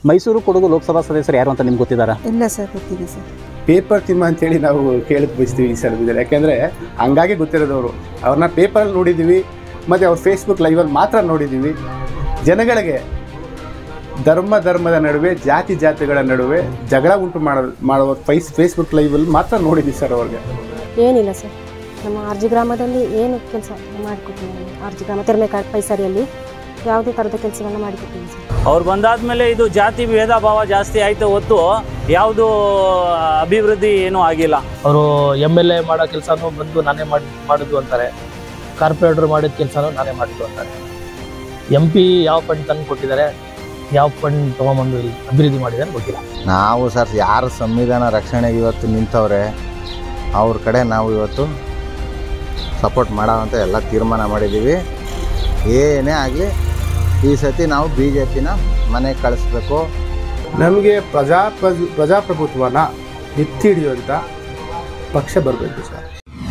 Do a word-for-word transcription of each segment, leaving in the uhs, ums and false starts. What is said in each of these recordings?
ಮೈಸೂರು ಕೊಡಗು ಲೋಕಸಭಾ ಸದಸ್ಯರು ಯಾರು ಅಂತ ನಿಮ್ಗೆ ಗೊತ್ತಿದ್ದಾರಾ? ಇಲ್ಲ ಸರ್, ಗೊತ್ತಿದೆ ಸರ್. ಪೇಪರ್ ತಿಮ್ಮ ಅಂತೇಳಿ ನಾವು ಕೇಳಕ್ಕೆ ಬಯಸ್ತೀವಿ ಈ ಸಲದಲ್ಲಿ. ಯಾಕೆಂದರೆ ಹಂಗಾಗಿ ಗೊತ್ತಿರೋದವರು. ಅವ್ರನ್ನ ಪೇಪರಲ್ಲಿ ನೋಡಿದ್ದೀವಿ ಮತ್ತು ಅವ್ರ ಫೇಸ್ಬುಕ್ ಲೈವಲ್ಲಿ ಮಾತ್ರ ನೋಡಿದ್ದೀವಿ. ಜನಗಳಿಗೆ ಧರ್ಮ ಧರ್ಮದ ನಡುವೆ, ಜಾತಿ ಜಾತಿಗಳ ನಡುವೆ ಜಗಳ ಉಂಟು ಮಾಡೋ ಮಾಡುವ ಫೈಸ್ ಫೇಸ್ಬುಕ್ ಲೈವಲ್ಲಿ ಮಾತ್ರ ನೋಡಿದ್ದೀವಿ ಸರ್. ಅವ್ರಿಗೆ ಏನಿಲ್ಲ ಸರ್, ನಮ್ಮ ಆರ್ ಜಿ ಗ್ರಾಮದಲ್ಲಿ ಏನು ಕೆಲಸ ಮಾಡಿಕೊಡ್ತೀವಿ. ಆರ್ ಜಿ ಗ್ರಾಮ ತೆರಮೇಕಾಡು ಪೈಸರಿಯಲ್ಲಿ ಯಾವುದೇ ಥರದ ಕೆಲಸಗಳನ್ನ ಮಾಡಿಕೊಡ್ತೀವಿ ಸರ್. ಅವ್ರು ಬಂದಾದ್ಮೇಲೆ ಇದು ಜಾತಿ ಭೇದ ಭಾವ ಜಾಸ್ತಿ ಆಯಿತು ಹೊತ್ತು ಯಾವುದು ಅಭಿವೃದ್ಧಿ ಏನೂ ಆಗಿಲ್ಲ. ಅವರು ಎಮ್ ಎಲ್ ಎ ಮಾಡೋ ಕೆಲಸನೂ ಬಂದು ನಾನೇ ಮಾಡಿ ಮಾಡೋದು ಅಂತಾರೆ, ಕಾರ್ಪೊರೇಟರ್ ಮಾಡಿದ ಕೆಲಸನೂ ನಾನೇ ಮಾಡಿದ್ದು ಅಂತಾರೆ. ಎಂ ಪಿ ಯಾವ ಫಂಡ್ ತಂದು ಕೊಟ್ಟಿದ್ದಾರೆ, ಯಾವ ಫಂಡ್ ತೊಗೊಂಬಂದು ಅಭಿವೃದ್ಧಿ ಮಾಡಿದ್ದಾರೆ ಗೊತ್ತಿಲ್ಲ. ನಾವು ಸರ್ ಯಾರು ಸಂವಿಧಾನ ರಕ್ಷಣೆಗೆ ಇವತ್ತು ನಿಂತವ್ರೆ ಅವ್ರ ಕಡೆ ನಾವು ಇವತ್ತು ಸಪೋರ್ಟ್ ಮಾಡೋವಂಥ ಎಲ್ಲ ತೀರ್ಮಾನ ಮಾಡಿದ್ದೀವಿ. ಏನೇ ಆಗಲಿ ಈ ಸತಿ ನಾವು ಬಿ ಜೆ ಪಿನ ಮನೆಗೆ ಕಳಿಸ್ಬೇಕು. ನಮಗೆ ಪ್ರಜಾಪ್ರಭು ಪ್ರಜಾಪ್ರಭುತ್ವನ ಎತ್ತಿ ಹಿಡಿಯುವಂಥ ಪಕ್ಷ ಬರಬೇಕು ಸರ್.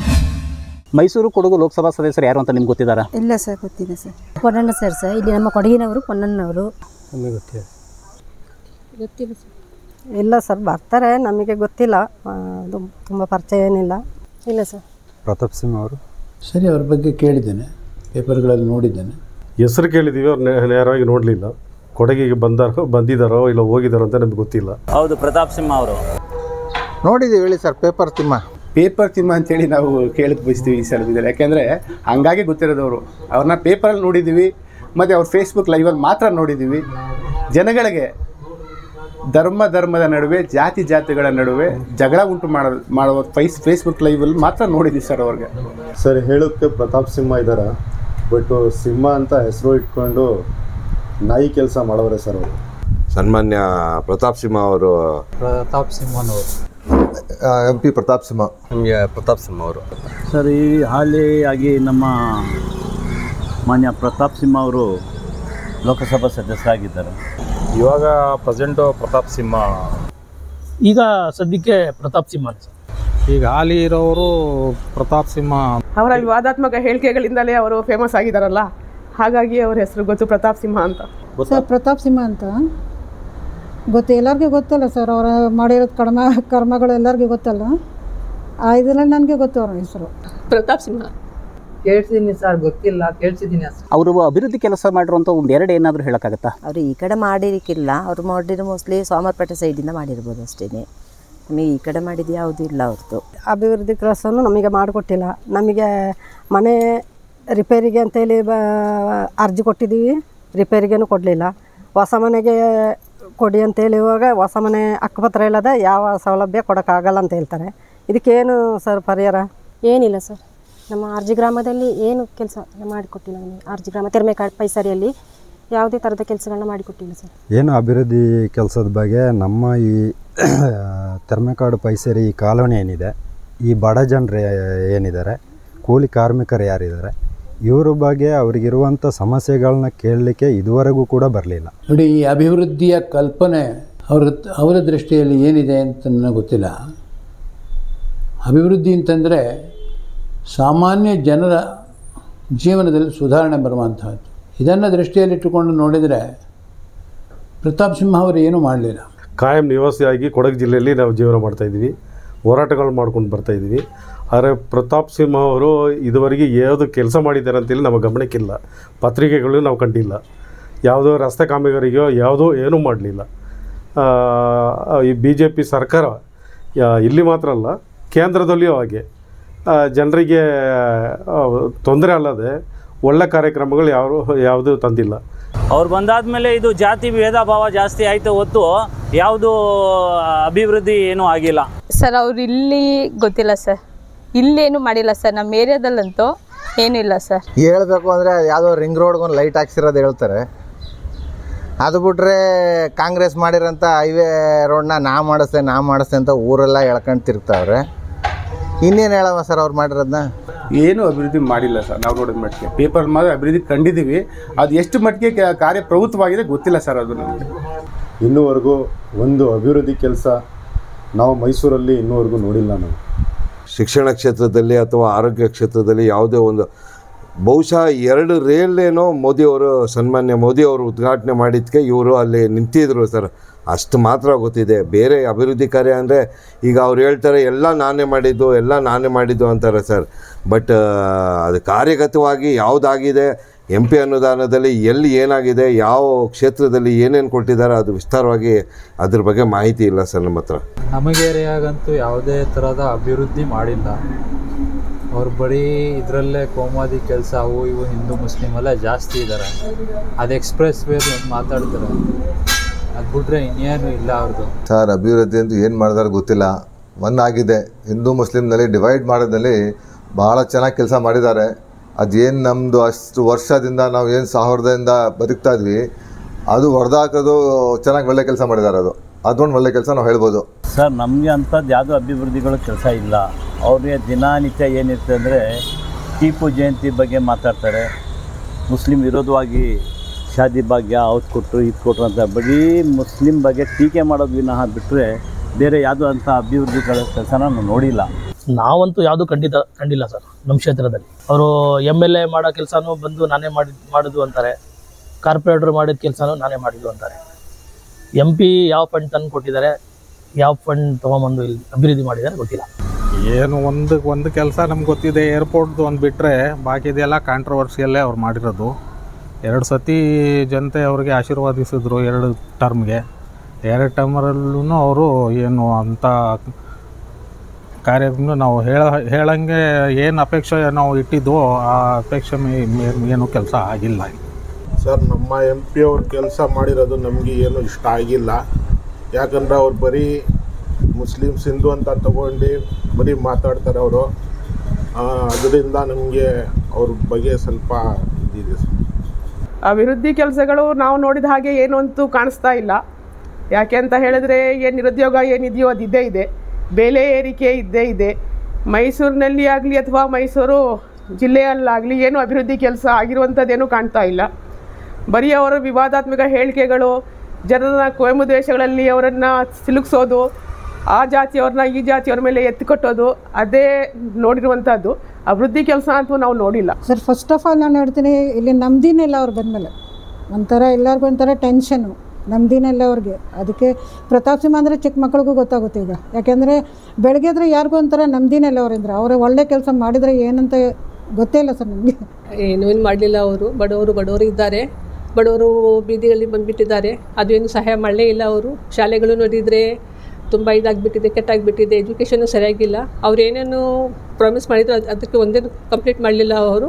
ಮೈಸೂರು ಕೊಡಗು ಲೋಕಸಭಾ ಸದಸ್ಯರು ಯಾರು ಅಂತ ನಿಮ್ಗೆ ಗೊತ್ತಿದ್ದಾರಾ? ಇಲ್ಲ ಸರ್, ಗೊತ್ತಿದೆ ಸರ್. ಪೊನ್ನಣ್ಣ ಸರ್ ಸರ್ ಇಲ್ಲಿ ನಮ್ಮ ಕೊಡಗಿನವರು ಪೊನ್ನಣ್ಣವರು. ನಮಗೆ ಗೊತ್ತಿದೆ ಗೊತ್ತಿಲ್ಲ ಸರ್. ಇಲ್ಲ ಸರ್, ಬರ್ತಾರೆ, ನಮಗೆ ಗೊತ್ತಿಲ್ಲ. ಅದು ತುಂಬ ಪರಿಚಯ ಏನಿಲ್ಲ. ಇಲ್ಲ ಸರ್. ಪ್ರತಾಪ್ ಸಿಂಹ ಅವರು ಸರಿ, ಅವ್ರ ಬಗ್ಗೆ ಕೇಳಿದ್ದೇನೆ, ಪೇಪರ್ಗಳಲ್ಲಿ ನೋಡಿದ್ದೇನೆ. ಹೆಸರು ಕೇಳಿದ್ದೀವಿ, ಅವ್ರು ನೇರವಾಗಿ ನೋಡಲಿಲ್ಲ. ಕೊಡಗಿಗೆ ಬಂದಾರೋ ಬಂದಿದ್ದಾರೋ ಇಲ್ಲ ಹೋಗಿದ್ದಾರೋ ಅಂತ ನಮ್ಗೆ ಗೊತ್ತಿಲ್ಲ. ಹೌದು, ಪ್ರತಾಪ್ ಸಿಂಹ ಅವರು ನೋಡಿದ್ದೀವಿ ಹೇಳಿ sir. Paper Thimma paper Thimma ಅಂತೇಳಿ ನಾವು ಕೇಳಕ್ಕೆ ಬಯಸ್ತೀವಿ ಈ ಸಲದಲ್ಲಿ. ಯಾಕೆಂದರೆ ಹಂಗಾಗಿ ಗೊತ್ತಿರೋದವರು. ಅವ್ರನ್ನ ಪೇಪರಲ್ಲಿ ನೋಡಿದ್ದೀವಿ ಮತ್ತು ಅವ್ರ ಫೇಸ್ಬುಕ್ ಲೈವಲ್ಲಿ ಮಾತ್ರ ನೋಡಿದ್ದೀವಿ. ಜನಗಳಿಗೆ ಧರ್ಮ ಧರ್ಮದ ನಡುವೆ, ಜಾತಿ ಜಾತಿಗಳ ನಡುವೆ ಜಗಳ ಉಂಟು ಮಾಡೋ ಮಾಡುವ ಫೈಸ್ ಫೇಸ್ಬುಕ್ ಲೈವಲ್ಲಿ ಮಾತ್ರ ನೋಡಿದ್ದೀವಿ ಸರ್. ಅವ್ರಿಗೆ ಸರ್ ಹೇಳೋಕ್ಕೆ ಪ್ರತಾಪ್ ಸಿಂಹ ಇದ್ದಾರೆ, ಬಟ್ ಸಿಂಹ ಅಂತ ಹೆಸರು ಇಟ್ಕೊಂಡು ನಾಯಿ ಕೆಲಸ ಮಾಡೋರೆ ಸರ್ ಅವರು. ಸನ್ಮಾನ್ಯ ಪ್ರತಾಪ್ ಸಿಂಹ ಅವರು. ಪ್ರತಾಪ್ ಸಿಂಹನವರು ಎಂ ಪಿ ಪ್ರತಾಪ್ ಸಿಂಹ. ನಮಗೆ ಪ್ರತಾಪ್ ಸಿಂಹ ಅವರು ಸರ್. ಈ ಹಾಲಿಯಾಗಿ ನಮ್ಮ ಮಾನ್ಯ ಪ್ರತಾಪ್ ಸಿಂಹ ಅವರು ಲೋಕಸಭಾ ಸದಸ್ಯರಾಗಿದ್ದಾರೆ. ಇವಾಗ ಪ್ರೆಸೆಂಟು ಪ್ರತಾಪ್ ಸಿಂಹ. ಈಗ ಸದ್ಯಕ್ಕೆ ಪ್ರತಾಪ್ ಸಿಂಹ. ಈಗ ಹಾಲಿ ಇರೋರು ಪ್ರತಾಪ್ ಸಿಂಹ. ಅವರ ವಿವಾದಾತ್ಮಕ ಹೇಳಿಕೆಗಳಿಂದಲೇ ಅವರು ಫೇಮಸ್ ಆಗಿದ್ದಾರಲ್ಲ, ಹಾಗಾಗಿ ಅವ್ರ ಹೆಸರು ಗೊತ್ತು, ಪ್ರತಾಪ್ ಸಿಂಹ ಅಂತ. ಸರ್, ಪ್ರತಾಪ್ ಸಿಂಹ ಅಂತ ಗೊತ್ತು, ಎಲ್ಲರಿಗೂ ಗೊತ್ತಲ್ಲ ಸರ್. ಅವರ ಮಾಡಿರೋದು ಕರ್ಮ ಕರ್ಮಗಳು ಎಲ್ಲರಿಗೂ ಗೊತ್ತಲ್ಲ. ಆ ಇದರಲ್ಲಿ ನನಗೆ ಗೊತ್ತು ಅವ್ರ ಹೆಸರು ಪ್ರತಾಪ್ ಸಿಂಹ. ಕೇಳಿಸಿದ್ದೀನಿ ಸರ್, ಗೊತ್ತಿಲ್ಲ, ಕೇಳಿಸಿದ್ದೀನಿ. ಅವರು ಅಭಿವೃದ್ಧಿ ಕೆಲಸ ಮಾಡಿರುವಂಥ ಒಂದು ಎರಡು ಏನಾದರೂ ಹೇಳೋಕ್ಕಾಗತ್ತಾ? ಅವರು ಈ ಕಡೆ ಮಾಡಿರಕ್ಕಿಲ್ಲ, ಅವ್ರು ಮಾಡಿರೋ ಮೋಸ್ಟ್ಲಿ ಸೋಮವಾರಪೇಟೆ ಸೈಡಿಂದ ಮಾಡಿರ್ಬೋದು ಅಷ್ಟೇ. ನಮಗೆ ಈ ಕಡೆ ಮಾಡಿದ್ದು ಯಾವುದೂ ಇಲ್ಲ ಅವ್ರದ್ದು. ಅಭಿವೃದ್ಧಿ ಕೆಲಸವನ್ನು ನಮಗೆ ಮಾಡಿಕೊಟ್ಟಿಲ್ಲ. ನಮಗೆ ಮನೆ ರಿಪೇರಿಗೆ ಅಂತೇಳಿ ಬ ಅರ್ಜಿ ಕೊಟ್ಟಿದ್ದೀವಿ, ರಿಪೇರಿಗೇನು ಕೊಡಲಿಲ್ಲ. ಹೊಸ ಮನೆಗೆ ಕೊಡಿ ಅಂತೇಳಿ ಇವಾಗ ಹೊಸ ಮನೆ ಹಕ್ಕುಪತ್ರ ಇಲ್ಲದೆ ಯಾವ ಸೌಲಭ್ಯ ಕೊಡೋಕ್ಕಾಗಲ್ಲ ಅಂತ ಹೇಳ್ತಾರೆ. ಇದಕ್ಕೇನು ಸರ್ ಪರಿಹಾರ? ಏನಿಲ್ಲ ಸರ್, ನಮ್ಮ ಆರ್ ಜಿ ಗ್ರಾಮದಲ್ಲಿ ಏನು ಕೆಲಸ ಮಾಡಿಕೊಟ್ಟಿಲ್ಲ. ನಮಗೆ ಆರ್ ಜಿ ಗ್ರಾಮ ತೆರಮೇಕಾಡು ಪೈಸರಿಯಲ್ಲಿ ಯಾವುದೇ ಥರದ ಕೆಲಸಗಳನ್ನ ಮಾಡಿಕೊಟ್ಟಿಲ್ಲ ಸರ್. ಏನು ಅಭಿವೃದ್ಧಿ ಕೆಲಸದ ಬಗ್ಗೆ ನಮ್ಮ ಈ ತೆರಮೇಕಾಡು ಪೈಸರಿ ಈ ಕಾಲೋನಿ ಏನಿದೆ, ಈ ಬಡ ಜನರು ಏನಿದ್ದಾರೆ, ಕೂಲಿ ಕಾರ್ಮಿಕರು ಯಾರಿದ್ದಾರೆ, ಇವರ ಬಗ್ಗೆ ಅವರಿಗಿರುವಂಥ ಸಮಸ್ಯೆಗಳನ್ನ ಕೇಳಲಿಕ್ಕೆ ಇದುವರೆಗೂ ಕೂಡ ಬರಲಿಲ್ಲ. ನೋಡಿ, ಈ ಅಭಿವೃದ್ಧಿಯ ಕಲ್ಪನೆ ಅವರ ಅವರ ದೃಷ್ಟಿಯಲ್ಲಿ ಏನಿದೆ ಅಂತ ನನಗೆ ಗೊತ್ತಿಲ್ಲ. ಅಭಿವೃದ್ಧಿ ಅಂತಂದರೆ ಸಾಮಾನ್ಯ ಜನರ ಜೀವನದಲ್ಲಿ ಸುಧಾರಣೆ ಬರುವಂತಹದ್ದು. ಇದನ್ನು ದೃಷ್ಟಿಯಲ್ಲಿಟ್ಟುಕೊಂಡು ನೋಡಿದರೆ ಪ್ರತಾಪ್ ಸಿಂಹ ಅವರು ಏನೂ ಮಾಡಲಿಲ್ಲ. ಕಾಯಂ ನಿವಾಸಿಯಾಗಿ ಕೊಡಗು ಜಿಲ್ಲೆಯಲ್ಲಿ ನಾವು ಜೀವನ ಮಾಡ್ತಾಯಿದ್ದೀವಿ, ಹೋರಾಟಗಳು ಮಾಡ್ಕೊಂಡು ಬರ್ತಾಯಿದ್ದೀವಿ. ಆದರೆ ಪ್ರತಾಪ್ ಸಿಂಹ ಅವರು ಇದುವರೆಗೆ ಯಾವುದು ಕೆಲಸ ಮಾಡಿದ್ದಾರೆ ಅಂತೇಳಿ ನಮ್ಮ ಗಮನಕ್ಕಿಲ್ಲ. ಪತ್ರಿಕೆಗಳು ನಾವು ಕಂಡಿಲ್ಲ. ಯಾವುದೋ ರಸ್ತೆ ಕಾಮಗಾರಿಗೋ ಯಾವುದೋ ಏನೂ ಮಾಡಲಿಲ್ಲ. ಈ ಬಿ ಜೆ ಪಿ ಸರ್ಕಾರ ಇಲ್ಲಿ ಮಾತ್ರ ಅಲ್ಲ, ಕೇಂದ್ರದಲ್ಲಿಯೂ ಹಾಗೆ ಜನರಿಗೆ ತೊಂದರೆ ಅಲ್ಲದೆ ಒಳ್ಳೆ ಕಾರ್ಯಕ್ರಮಗಳು ಯಾವ ಯಾವುದೂ ತಂದಿಲ್ಲ. ಅವ್ರು ಬಂದಾದ್ಮೇಲೆ ಇದು ಜಾತಿ ಭೇದ ಭಾವ ಜಾಸ್ತಿ ಆಯಿತು ಹೊತ್ತು ಯಾವುದು ಅಭಿವೃದ್ಧಿ ಏನೂ ಆಗಿಲ್ಲ ಸರ್. ಅವ್ರು ಇಲ್ಲಿ ಗೊತ್ತಿಲ್ಲ ಸರ್, ಇಲ್ಲೇನು ಮಾಡಿಲ್ಲ ಸರ್. ನಮ್ಮ ಏರಿಯಾದಲ್ಲಂತೂ ಏನೂ ಇಲ್ಲ ಸರ್. ಹೇಳಬೇಕು ಅಂದರೆ ಯಾವುದೋ ರಿಂಗ್ ರೋಡ್ಗೊಂದು ಲೈಟ್ ಹಾಕ್ಸಿರೋದು ಹೇಳ್ತಾರೆ. ಅದು ಬಿಟ್ಟರೆ ಕಾಂಗ್ರೆಸ್ ಮಾಡಿರೋಂಥ ಹೈವೇ ರೋಡ್ನ ನಾ ಮಾಡಿಸ್ದೆ ನಾ ಮಾಡಿಸ್ದೆ ಅಂತ ಊರೆಲ್ಲ ಎಳ್ಕೊಂಡು ತಿರ್ಗ್ತಾವ್ರೆ. ಇನ್ನೇನು ಹೇಳವ ಸರ್ ಅವ್ರು ಮಾಡಿರೋದನ್ನ? ಏನೂ ಅಭಿವೃದ್ಧಿ ಮಾಡಿಲ್ಲ ಸರ್. ನಾವು ನೋಡಿದ ಮಟ್ಟಿಗೆ ಪೇಪರ್ ಮಾತ್ರ ಅಭಿವೃದ್ಧಿ ಕಂಡಿದ್ದೀವಿ. ಅದು ಎಷ್ಟು ಮಟ್ಟಿಗೆ ಕಾರ್ಯಪ್ರವೃತ್ತವಾಗಿದೆ ಗೊತ್ತಿಲ್ಲ ಸರ್. ಅದು ನಮಗೆ ಇನ್ನೂವರೆಗೂ ಒಂದು ಅಭಿವೃದ್ಧಿ ಕೆಲಸ ನಾವು ಮೈಸೂರಲ್ಲಿ ಇನ್ನೂವರೆಗೂ ನೋಡಿಲ್ಲ. ನಾವು ಶಿಕ್ಷಣ ಕ್ಷೇತ್ರದಲ್ಲಿ ಅಥವಾ ಆರೋಗ್ಯ ಕ್ಷೇತ್ರದಲ್ಲಿ ಯಾವುದೇ ಒಂದು ಬಹುಶಃ ಎರಡು ರೇಲೇನೋ ಮೋದಿಯವರು ಸನ್ಮಾನ್ಯ ಮೋದಿಯವರು ಉದ್ಘಾಟನೆ ಮಾಡಿದ್ದಕ್ಕೆ ಇವರು ಅಲ್ಲಿ ನಿಂತಿದ್ರು ಸರ್, ಅಷ್ಟು ಮಾತ್ರ ಗೊತ್ತಿದೆ. ಬೇರೆ ಅಭಿವೃದ್ಧಿ ಕಾರ್ಯ ಅಂದರೆ ಈಗ ಅವ್ರು ಹೇಳ್ತಾರೆ ಎಲ್ಲ ನಾನೇ ಮಾಡಿದ್ದು ಎಲ್ಲ ನಾನೇ ಮಾಡಿದ್ದು ಅಂತಾರೆ ಸರ್. ಬಟ್ ಅದು ಕಾರ್ಯಗತವಾಗಿ ಯಾವುದಾಗಿದೆ, ಎಂ ಪಿ ಅನುದಾನದಲ್ಲಿ ಎಲ್ಲಿ ಏನಾಗಿದೆ, ಯಾವ ಕ್ಷೇತ್ರದಲ್ಲಿ ಏನೇನು ಕೊಟ್ಟಿದ್ದಾರೆ ಅದು ವಿಸ್ತಾರವಾಗಿ ಅದ್ರ ಬಗ್ಗೆ ಮಾಹಿತಿ ಇಲ್ಲ ಸರ್ ನಮ್ಮ ಹತ್ರ. ನಮಗೆ ಏರಿಯಾಗಂತೂ ಯಾವುದೇ ಥರದ ಅಭಿವೃದ್ಧಿ ಮಾಡಿಲ್ಲ. ಅವ್ರು ಬರೀ ಇದರಲ್ಲೇ ಕೋಮಾದಿ ಕೆಲಸ ಅವು ಇವು ಹಿಂದೂ ಮುಸ್ಲಿಮ್ ಎಲ್ಲ ಜಾಸ್ತಿ ಇದ್ದಾರೆ. ಅದು ಎಕ್ಸ್ಪ್ರೆಸ್ ವೇದು ಒಂದು ಮಾತಾಡ್ತಾರೆ, ಅದು ಬಿಟ್ರೆ ಇನ್ನೇನು ಇಲ್ಲ ಅವ್ರದ್ದು. ಸರ್ ಅಭಿವೃದ್ಧಿ ಅಂತ ಏನು ಮಾಡಿದಾರೆ ಗೊತ್ತಿಲ್ಲ. ಒಂದಾಗಿದೆ, ಹಿಂದೂ ಮುಸ್ಲಿಮ್ನಲ್ಲಿ ಡಿವೈಡ್ ಮಾಡೋದ್ರಲ್ಲಿ ಭಾಳ ಚೆನ್ನಾಗಿ ಕೆಲಸ ಮಾಡಿದ್ದಾರೆ. ಅದೇನು ನಮ್ಮದು ಅಷ್ಟು ವರ್ಷದಿಂದ ನಾವು ಏನು ಸಾವಿರದಿಂದ ಬದುಕ್ತಾ ಇದ್ವಿ ಅದು ಹೊಡೆದಾಕೋದು ಚೆನ್ನಾಗಿ ಒಳ್ಳೆ ಕೆಲಸ ಮಾಡಿದ್ದಾರೆ. ಅದು ಅದೊಂದು ಒಳ್ಳೆ ಕೆಲಸ ನಾವು ಹೇಳ್ಬೋದು ಸರ್. ನಮಗೆ ಅಂಥದ್ದು ಯಾವುದೋ ಅಭಿವೃದ್ಧಿಗಳು ಕೆಲಸ ಇಲ್ಲ. ಅವ್ರಿಗೆ ದಿನನಿತ್ಯ ಏನಿರುತ್ತೆ ಅಂದರೆ ಟಿಪ್ಪು ಜಯಂತಿ ಬಗ್ಗೆ ಮಾತಾಡ್ತಾರೆ, ಮುಸ್ಲಿಂ ವಿರೋಧವಾಗಿ ಶಾದಿ ಭಾಗ್ಯ ಅವ್ರು ಕೊಟ್ಟರು ಇದು ಕೊಟ್ಟರು ಅಂತ ಬರೀ ಮುಸ್ಲಿಂ ಬಗ್ಗೆ ಟೀಕೆ ಮಾಡೋದು ವಿನಃ ಬಿಟ್ಟರೆ ಬೇರೆ ಯಾವುದೋ ಅಂಥ ಅಭಿವೃದ್ಧಿಗಳ ಕೆಲಸನ ನಾವು ನೋಡಿಲ್ಲ. ನಾವಂತೂ ಯಾವುದು ಖಂಡಿತ ಕಂಡಿಲ್ಲ ಸರ್ ನಮ್ಮ ಕ್ಷೇತ್ರದಲ್ಲಿ. ಅವರು ಎಮ್ ಎಲ್ ಎ ಮಾಡೋ ಕೆಲಸನೂ ಬಂದು ನಾನೇ ಮಾಡಿ ಮಾಡೋದು ಅಂತಾರೆ, ಕಾರ್ಪೊರೇಟ್ರು ಮಾಡಿದ ಕೆಲಸನೂ ನಾನೇ ಮಾಡಿದ್ದು ಅಂತಾರೆ. ಎಂ ಪಿ ಯಾವ ಫಂಡ್ ತಂದು ಕೊಟ್ಟಿದ್ದಾರೆ, ಯಾವ ಫಂಡ್ ತೊಗೊಂಬಂದು ಇಲ್ಲಿ ಅಭಿವೃದ್ಧಿ ಮಾಡಿದ್ದಾರೆ ಗೊತ್ತಿಲ್ಲ. ಏನು ಒಂದು ಒಂದು ಕೆಲಸ ನಮ್ಗೆ ಗೊತ್ತಿದೆ, ಏರ್ಪೋರ್ಟ್ದು ಒಂದು ಬಿಟ್ಟರೆ ಬಾಕಿದೆಲ್ಲ ಕಾಂಟ್ರವರ್ಸಿಯಲ್ಲೇ ಅವ್ರು ಮಾಡಿರೋದು. ಎರಡು ಸತಿ ಜನತೆ ಅವ್ರಿಗೆ ಆಶೀರ್ವಾದಿಸಿದ್ರು ಎರಡು ಟರ್ಮ್ಗೆ. ಎರಡು ಟರ್ಮರಲ್ಲೂ ಅವರು ಏನು ಅಂಥ ಕಾರ್ಯವನ್ನು ನಾವು ಹೇಳ ಹೇಳಂಗೆ ಏನು ಅಪೇಕ್ಷೆ ನಾವು ಇಟ್ಟಿದ್ವೋ ಆ ಅಪೇಕ್ಷೆ ಮೇ ಏನು ಕೆಲಸ ಆಗಿಲ್ಲ. ಸರ್ ನಮ್ಮ ಎಂ ಪಿ ಅವ್ರ ಕೆಲಸ ಮಾಡಿರೋದು ನಮಗೆ ಏನು ಇಷ್ಟ ಆಗಿಲ್ಲ. ಯಾಕಂದರೆ ಅವ್ರು ಬರೀ ಮುಸ್ಲಿಮ್ಸ್ ಹಿಂದೂ ಅಂತ ತಗೊಂಡು ಬರೀ ಮಾತಾಡ್ತಾರೆ ಅವರು. ಅದರಿಂದ ನಮಗೆ ಅವ್ರ ಬಗ್ಗೆ ಸ್ವಲ್ಪ ಇದಿದೆ ಸರ್. ಅಭಿವೃದ್ಧಿ ಕೆಲಸಗಳು ನಾವು ನೋಡಿದ ಹಾಗೆ ಏನು ಅಂತೂ ಕಾಣಿಸ್ತಾ ಇಲ್ಲ. ಯಾಕೆ ಅಂತ ಹೇಳಿದ್ರೆ ಏನು ನಿರುದ್ಯೋಗ ಏನಿದೆಯೋ ಅದು ಇದ್ದೇ ಇದೆ, ಬೆಲೆ ಏರಿಕೆ ಇದ್ದೇ ಇದೆ. ಮೈಸೂರಿನಲ್ಲಿ ಆಗಲಿ ಅಥವಾ ಮೈಸೂರು ಜಿಲ್ಲೆಯಲ್ಲಾಗಲಿ ಏನು ಅಭಿವೃದ್ಧಿ ಕೆಲಸ ಆಗಿರುವಂಥದ್ದೇನೂ ಕಾಣ್ತಾ ಇಲ್ಲ. ಬರೀ ಅವರ ವಿವಾದಾತ್ಮಕ ಹೇಳಿಕೆಗಳು, ಜನರನ್ನ ಕೋಮು ದ್ವೇಷಗಳಲ್ಲಿ ಅವರನ್ನು ಸಿಲುಕಿಸೋದು, ಆ ಜಾತಿಯವ್ರನ್ನ ಈ ಜಾತಿಯವ್ರ ಮೇಲೆ ಎತ್ತಿಕೊಟ್ಟೋದು, ಅದೇ ನೋಡಿರುವಂಥದ್ದು. ಅಭಿವೃದ್ಧಿ ಕೆಲಸ ಅಂತೂ ನಾವು ನೋಡಿಲ್ಲ ಸರ್. ಫಸ್ಟ್ ಆಫ್ ಆಲ್ ನಾನು ಹೇಳ್ತೀನಿ, ಇಲ್ಲಿ ನಮ್ದಿನಿಲ್ಲ ಅವ್ರು ಬಂದಮೇಲೆ ಒಂಥರ ಎಲ್ಲರಿಗೂ ಒಂಥರ ಟೆನ್ಷನ್ನು, ನಮ್ದಿನಿಲ್ಲ ಅವ್ರಿಗೆ. ಅದಕ್ಕೆ ಪ್ರತಾಪ್ ಸಿಂಹ ಅಂದರೆ ಚಿಕ್ಕ ಮಕ್ಳಿಗೂ ಗೊತ್ತಾಗುತ್ತೆ ಈಗ. ಯಾಕೆಂದರೆ ಬೆಳಗ್ಗೆ ಆದರೆ ಯಾರಿಗೂ ಒಂಥರ ನಮ್ದಿನಿಲ್ಲ ಅವರಿಂದ. ಅವರು ಒಳ್ಳೆ ಕೆಲಸ ಮಾಡಿದರೆ ಏನಂತ ಗೊತ್ತೇ ಇಲ್ಲ ಸರ್ ನಮಗೆ. ಏನೂ ಏನು ಮಾಡಲಿಲ್ಲ ಅವರು. ಬಡವರು ಬಡವರು ಇದ್ದಾರೆ, ಬಡವರು ಬೀದಿಯಲ್ಲಿ ಬಂದುಬಿಟ್ಟಿದ್ದಾರೆ. ಅದು ಏನು ಸಹಾಯ ಮಾಡಲೇ ಇಲ್ಲ ಅವರು. ಶಾಲೆಗಳು ನೋಡಿದರೆ ತುಂಬ ಇದಾಗಿಬಿಟ್ಟಿದೆ, ಕೆಟ್ಟಾಗಿಬಿಟ್ಟಿದೆ. ಎಜುಕೇಷನು ಸರಿಯಾಗಿಲ್ಲ. ಅವ್ರು ಏನೇನು ಪ್ರಾಮಿಸ್ ಮಾಡಿದ್ರು ಅದು ಅದಕ್ಕೆ ಒಂದೇನು ಕಂಪ್ಲೀಟ್ ಮಾಡಲಿಲ್ಲ ಅವರು.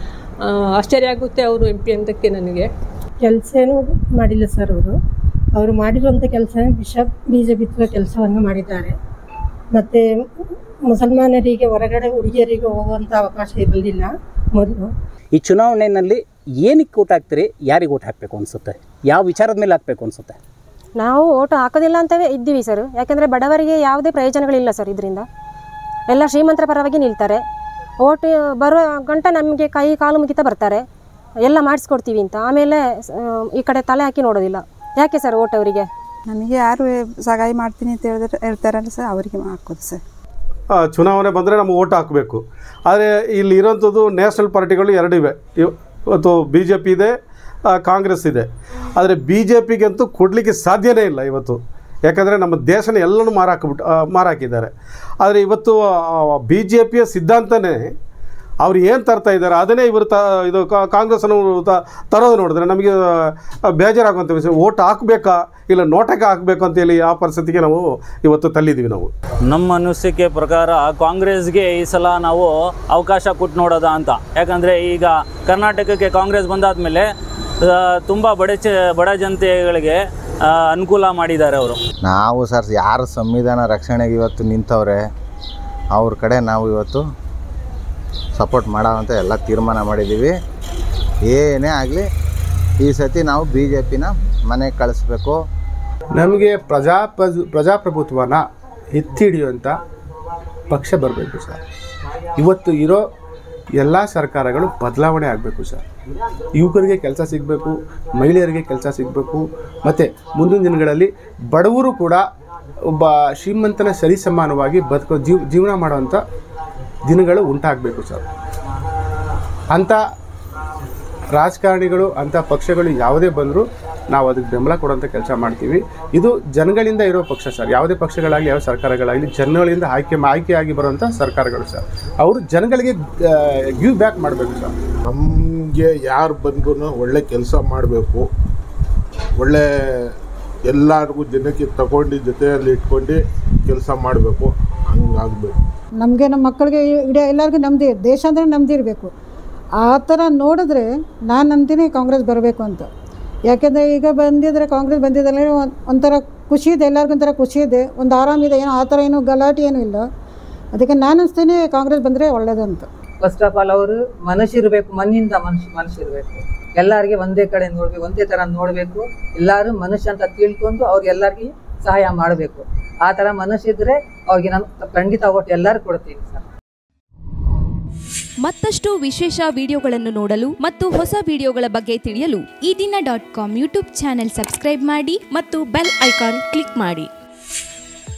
ಆಶ್ಚರ್ಯ ಆಗುತ್ತೆ ಅವರು ಎಂ ಪಿ ಅಂತಕ್ಕೆ ನನಗೆ. ಕೆಲಸ ಏನೂ ಮಾಡಿಲ್ಲ ಸರ್ ಅವರು. ಅವರು ಮಾಡಿರುವಂಥ ಕೆಲಸ ವಿಷ ಬೀಜ ಬಿತ್ತುವ ಕೆಲಸವನ್ನು ಮಾಡಿದ್ದಾರೆ. ಮತ್ತು ಮುಸಲ್ಮಾನರಿಗೆ ಹೊರಗಡೆ ಹುಡುಗಿಯರಿಗೆ ಹೋಗುವಂಥ ಅವಕಾಶ ಇರಲಿಲ್ಲ ಮೊದಲು. ಈ ಚುನಾವಣೆಯಲ್ಲಿ ಏನಕ್ಕೆ ಓಟ್ ಹಾಕ್ತೀರಿ, ಯಾರಿಗೆ ಓಟ್ ಹಾಕಬೇಕು ಅನಿಸುತ್ತೆ, ಯಾವ ವಿಚಾರದ ಮೇಲೆ ಹಾಕಬೇಕು ಅನಿಸುತ್ತೆ? ನಾವು ಓಟು ಹಾಕೋದಿಲ್ಲ ಅಂತವೇ ಇದ್ದೀವಿ ಸರ್. ಯಾಕೆಂದರೆ ಬಡವರಿಗೆ ಯಾವುದೇ ಪ್ರಯೋಜನಗಳಿಲ್ಲ ಸರ್ ಇದರಿಂದ. ಎಲ್ಲ ಶ್ರೀಮಂತರ ಪರವಾಗಿ ನಿಲ್ತಾರೆ. ಓಟ್ ಬರೋ ಗಂಟ ನಮಗೆ ಕೈ ಕಾಲು ಮುಗಿತಾ ಬರ್ತಾರೆ, ಎಲ್ಲ ಮಾಡಿಸ್ಕೊಡ್ತೀವಿ ಅಂತ. ಆಮೇಲೆ ಈ ಕಡೆ ತಲೆ ಹಾಕಿ ನೋಡೋದಿಲ್ಲ. ಯಾಕೆ ಸರ್ ಓಟ್ ಅವರಿಗೆ? ನಮಗೆ ಯಾರು ಸಹಾಯ ಮಾಡ್ತೀನಿ ಅಂತ ಹೇಳಿದ್ರೆ ಹೇಳ್ತಾರಲ್ಲ ಸರ್, ಅವರಿಗೆ ಹಾಕೋದು ಸರ್. ಚುನಾವಣೆ ಬಂದರೆ ನಮಗೆ ಓಟ್ ಹಾಕಬೇಕು. ಆದರೆ ಇಲ್ಲಿ ಇರೋಂಥದ್ದು ನ್ಯಾಷನಲ್ ಪಾರ್ಟಿಗಳು ಎರಡಿವೆ. ಇವತ್ತು ಬಿ ಜೆ ಪಿ ಇದೆ, ಕಾಂಗ್ರೆಸ್ ಇದೆ. ಆದರೆ ಬಿ ಜೆ ಪಿಗಂತೂ ಕೊಡಲಿಕ್ಕೆ ಸಾಧ್ಯನೇ ಇಲ್ಲ ಇವತ್ತು. ಯಾಕಂದರೆ ನಮ್ಮ ದೇಶನ ಎಲ್ಲನೂ ಮಾರಾಕ್ಬಿಟ್ಟು ಮಾರಾಕಿದ್ದಾರೆ. ಆದರೆ ಇವತ್ತು ಬಿ ಜೆ ಪಿಯ ಸಿದ್ಧಾಂತನೇ ಅವ್ರು ಏನು ತರ್ತಾ ಇದ್ದಾರೆ ಅದನ್ನೇ ಇವರು ತ ಇದು ಕಾಂಗ್ರೆಸ್ಸನ್ನು ತ ತರೋದು ನೋಡಿದ್ರೆ ನಮಗೆ ಬೇಜಾರಾಗುವಂಥ ವಿಷಯ. ಓಟ್ ಹಾಕಬೇಕಾ ಇಲ್ಲ ನೋಟಕ್ಕೆ ಹಾಕಬೇಕು ಅಂತೇಳಿ ಆ ಪರಿಸ್ಥಿತಿಗೆ ನಾವು ಇವತ್ತು ತಳ್ಳಿದ್ದೀವಿ. ನಾವು ನಮ್ಮ ಅನಿಸಿಕೆ ಪ್ರಕಾರ ಕಾಂಗ್ರೆಸ್ಗೆ ಈ ಸಲ ನಾವು ಅವಕಾಶ ಕೊಟ್ಟು ನೋಡೋದ ಅಂತ. ಯಾಕಂದರೆ ಈಗ ಕರ್ನಾಟಕಕ್ಕೆ ಕಾಂಗ್ರೆಸ್ ಬಂದಾದಮೇಲೆ ತುಂಬ ಬಡ ಚ ಬಡ ಜನತೆಗಳಿಗೆ ಅನುಕೂಲ ಮಾಡಿದ್ದಾರೆ ಅವರು. ನಾವು ಸರ್ ಯಾರು ಸಂವಿಧಾನ ರಕ್ಷಣೆಗೆ ಇವತ್ತು ನಿಂತವ್ರೆ ಅವ್ರ ಕಡೆ ನಾವು ಇವತ್ತು ಸಪೋರ್ಟ್ ಮಾಡೋವಂಥ ಎಲ್ಲ ತೀರ್ಮಾನ ಮಾಡಿದ್ದೀವಿ. ಏನೇ ಆಗಲಿ ಈ ಸತಿ ನಾವು ಬಿ ಜೆ ಪಿನ ಮನೆಗೆ ಕಳಿಸ್ಬೇಕು. ನಮಗೆ ಪ್ರಜಾಪ್ರ ಪ್ರಜಾಪ್ರಭುತ್ವನ ಎತ್ತಿ ಹಿಡಿಯುವಂಥ ಪಕ್ಷ ಬರಬೇಕು ಸರ್. ಇವತ್ತು ಇರೋ ಎಲ್ಲ ಸರ್ಕಾರಗಳು ಬದಲಾವಣೆ ಆಗಬೇಕು ಸರ್. ಯುವಕರಿಗೆ ಕೆಲಸ ಸಿಗಬೇಕು, ಮಹಿಳೆಯರಿಗೆ ಕೆಲಸ ಸಿಗಬೇಕು, ಮತ್ತು ಮುಂದಿನ ದಿನಗಳಲ್ಲಿ ಬಡವರು ಕೂಡ ಒಬ್ಬ ಶ್ರೀಮಂತನ ಸರಿಸಮಾನವಾಗಿ ಬದುಕೋ ಜೀವ ಜೀವನ ಮಾಡುವಂಥ ದಿನಗಳು ಉಂಟಾಗಬೇಕು ಸರ್. ಅಂಥ ರಾಜಕಾರಣಿಗಳು ಅಂಥ ಪಕ್ಷಗಳು ಯಾವುದೇ ಬಂದರೂ ನಾವು ಅದಕ್ಕೆ ಬೆಂಬಲ ಕೊಡೋಂಥ ಕೆಲಸ ಮಾಡ್ತೀವಿ. ಇದು ಜನಗಳಿಂದ ಇರೋ ಪಕ್ಷ ಸರ್. ಯಾವುದೇ ಪಕ್ಷಗಳಾಗಲಿ ಯಾವ ಸರ್ಕಾರಗಳಾಗಲಿ ಜನಗಳಿಂದ ಆಯ್ಕೆ ಆಯ್ಕೆಯಾಗಿ ಬರುವಂಥ ಸರ್ಕಾರಗಳು ಸರ್. ಅವರು ಜನಗಳಿಗೆ ಗಿವ್ ಬ್ಯಾಕ್ ಮಾಡಬೇಕು ಸರ್. ನಮಗೆ ಯಾರು ಬಂದ್ರೂ ಒಳ್ಳೆ ಕೆಲಸ ಮಾಡಬೇಕು, ಒಳ್ಳೆ ಎಲ್ಲರಿಗೂ ಜನಕ್ಕೆ ತಗೊಂಡು ಜೊತೆಯಲ್ಲಿ ಇಟ್ಕೊಂಡು ಕೆಲಸ ಮಾಡಬೇಕು, ಹಂಗಾಗಬೇಕು. ನಮಗೆ ನಮ್ಮ ಮಕ್ಕಳಿಗೆ ಇಡೀ ಎಲ್ಲರಿಗೂ ನಮ್ಮದೇ ದೇಶ ಅಂದರೆ ನಮ್ಮದೇ ಇರಬೇಕು. ಆ ಥರ ನೋಡಿದ್ರೆ ನಾನು ನಂಬ್ತೀನಿ ಕಾಂಗ್ರೆಸ್ ಬರಬೇಕು ಅಂತ. ಯಾಕೆಂದರೆ ಈಗ ಬಂದಿದ್ರೆ ಕಾಂಗ್ರೆಸ್ ಬಂದಿದ್ದರೆ ಒಂಥರ ಖುಷಿ ಇದೆ, ಎಲ್ಲರಿಗೂ ಒಂಥರ ಖುಷಿ ಇದೆ, ಒಂದು ಆರಾಮಿದೆ, ಏನೋ ಆ ಥರ ಏನೂ ಗಲಾಟೆ ಏನೂ ಇಲ್ಲ. ಅದಕ್ಕೆ ನಾನು ಅನಿಸ್ತೀನಿ ಕಾಂಗ್ರೆಸ್ ಬಂದರೆ ಒಳ್ಳೇದಂತ. ಫಸ್ಟ್ ಆಫ್ ಆಲ್ ಅವರು ಮನುಷ್ಯ ಇರಬೇಕು, ಮಣ್ಣಿಂದ ಮನುಷ್ಯ ಮನುಷ್ಯ ಇರಬೇಕು, ಎಲ್ಲರಿಗೆ ಒಂದೇ ಕಡೆ ನೋಡಬೇಕು, ಒಂದೇ ಥರ ನೋಡಬೇಕು, ಎಲ್ಲರೂ ಮನುಷ್ಯ ಅಂತ ತಿಳ್ಕೊಂಡು ಅವ್ರಿಗೆಲ್ಲರಿಗೆ ಸಹಾಯ ಮಾಡಬೇಕು. ಆ ಥರ ಮನುಷ್ಯ ಇದ್ದರೆ ಅವ್ರಿಗೆ ನಾನು ಖಂಡಿತ ಒಟ್ಟು ಎಲ್ಲರೂ ಕೊಡ್ತೀನಿ ಸರ್. ಮತ್ತಷ್ಟು ವಿಶೇಷ ವಿಡಿಯೋಗಳನ್ನು ನೋಡಲು ಮತ್ತು ಹೊಸ ವಿಡಿಯೋಗಳ ಬಗ್ಗೆ ತಿಳಿಯಲು Ee Dina dot com YouTube channel subscribe ಮಾಡಿ ಮತ್ತು ಬೆಲ್ ಐಕಾನ್ ಕ್ಲಿಕ್ ಮಾಡಿ.